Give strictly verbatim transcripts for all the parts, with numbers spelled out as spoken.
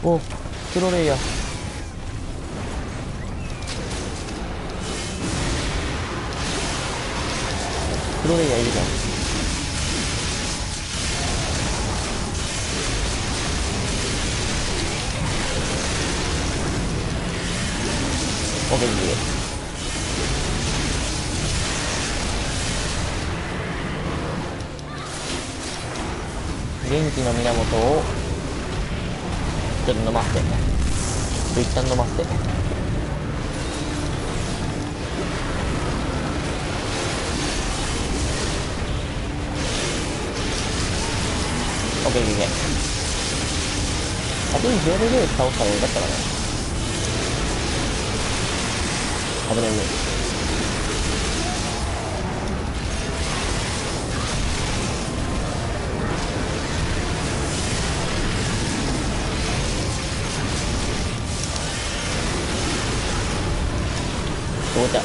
お、プロレイヤー。プロレイヤーいるじゃん。オッケー。元気の源をちょっと飲ませて、ちょっと一旦飲ませて。オッケーオッケーオッケー。先にジュエルレース倒した方がよかったかな。危ないね。どうちゃ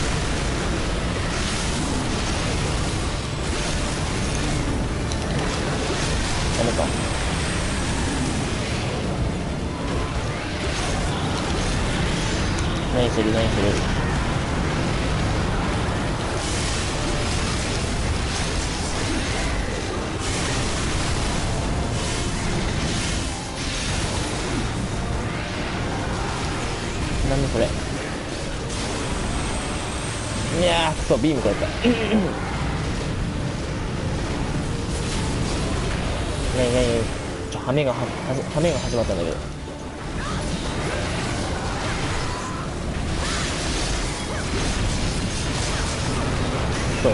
ダメか。何する何する。なんでそれ。いやーくそ、ビームこうやった。なになにちょ、ハメがは、はじ、ハメが始まったんだけど。そう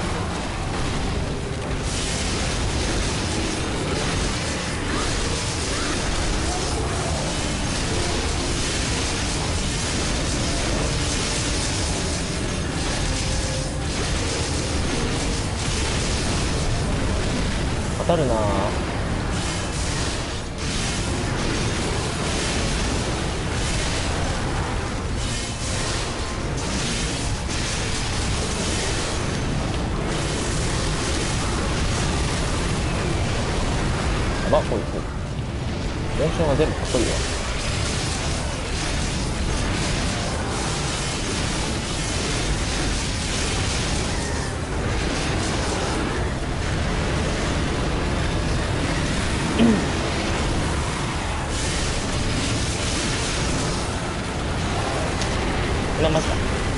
当たるなぁ。やば、こいつ。モーションが全部かっこいいわ。な、マジか。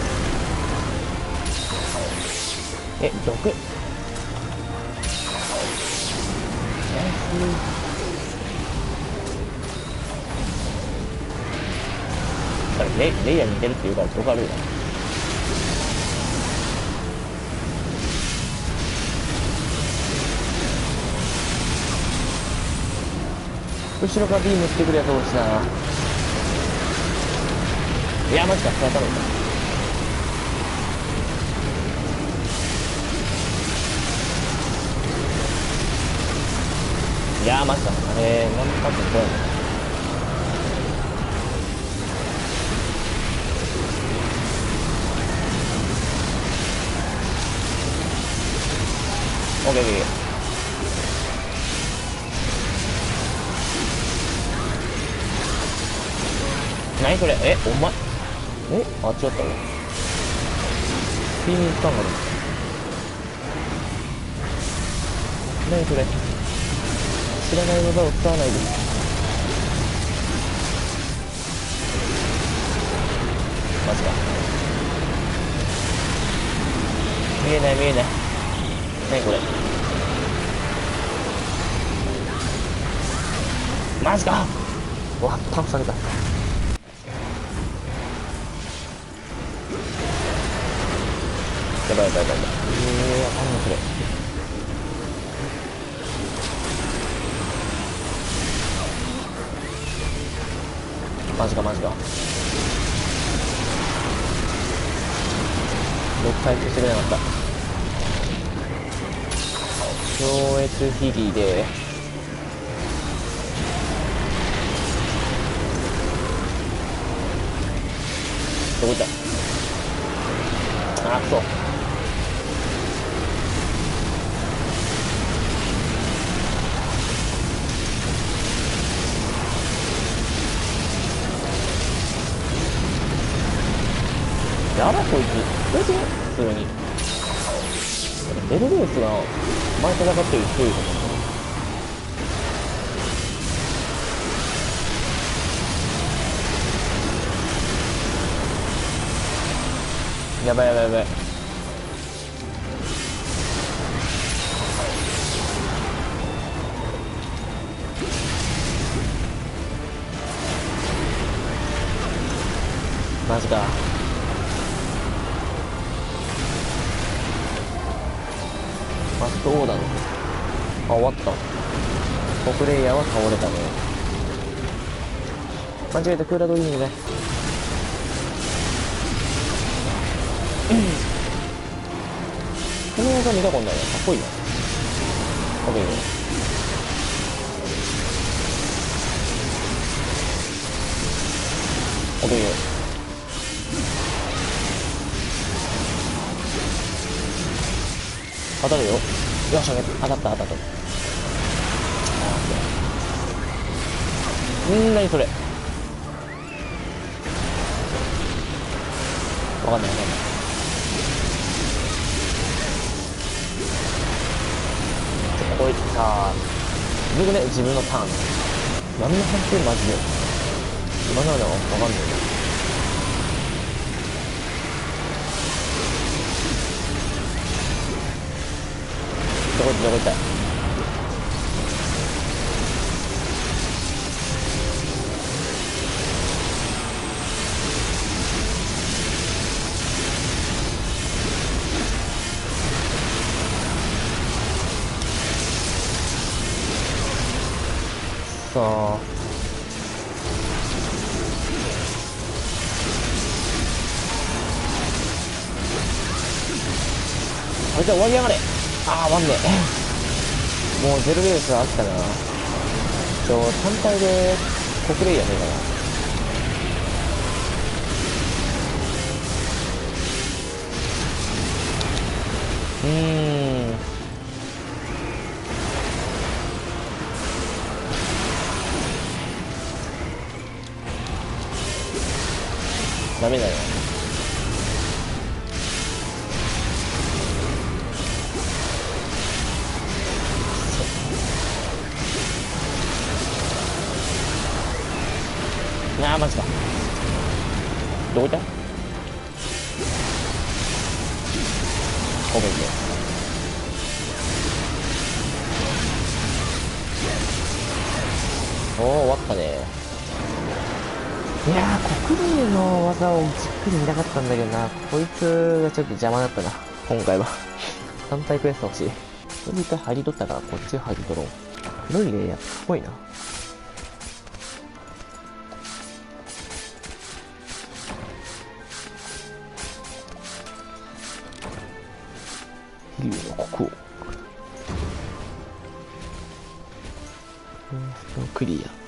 え、毒。ナイス。レイ、レイヤーに似てるっていうから毒あるよな。後ろからビームしてくるやつ多いしな。いやマジか、それ当たるんだ。いやマジか、あれ何パックもこうやんの。オッケーオッケー。何それ。え、お前え、あ、違ったわ。スピーミングスタンがある。何それ。知らない技を使わないで。マジか。見えない見えない。何これ。マジか。うわ、タンプされた。やばいやばいやばいやばい。えー、わかんないそれ。マジかマジか。ろっかい消してくれなかった。超越ヒリでどこ行った。あーくそ。 やばいこいつ。こいつ普通に。ベルベウスが前戦ってる強いと思う。やばいやばいやばい。マジか。ファストオーダーの。あ、終わった。コプレイヤーは倒れたね。間違えた、クーラードリームね。この技見たことないな。かっこいいな。オッケー。オッケー。当たるよ。よっしゃ、当たった当たった。んー、なにそれ。わかんないわかんない。こいつさ、僕ね、自分のターン。何の判定マジで。今のはわかんないな。どこ行ったどこ行った。さああれじゃ終わりやがれ。ああ、ワンね。もうゼロベースは飽きたな。ちょ、単体でコプレイヤーねえかな。うーん。ダメだよ。ああ、マジか。どこ行った？ごめんね。おー、終わったね。いやー、国民の技をじっくり見たかったんだけどな。こいつがちょっと邪魔だったな。今回は。単体クエスト欲しい。これ一回入り取ったから、こっち入り取ろう。黒いレイヤー、かっこいいな。竜の国王。クリア。